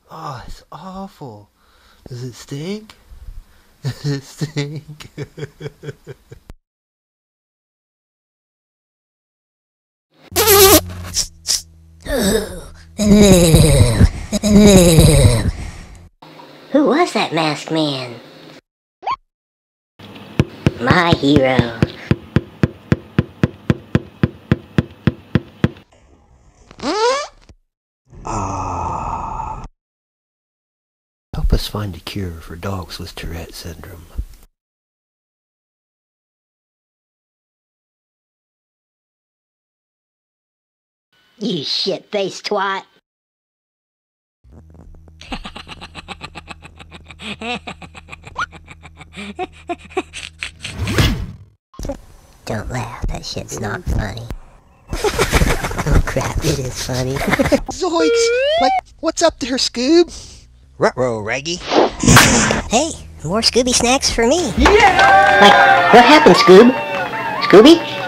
Oh, it's awful. Does it stink? Does it stink? Who was that masked man? My hero. Help us find a cure for dogs with Tourette syndrome. You shit-faced twat. Don't laugh, that shit's not funny. Oh crap, it is funny. Zoinks! Like, what's up there, Scoob? Ruh-roh, Raggy. Hey, more Scooby snacks for me. Yeah! Like, what happened, Scoob? Scooby?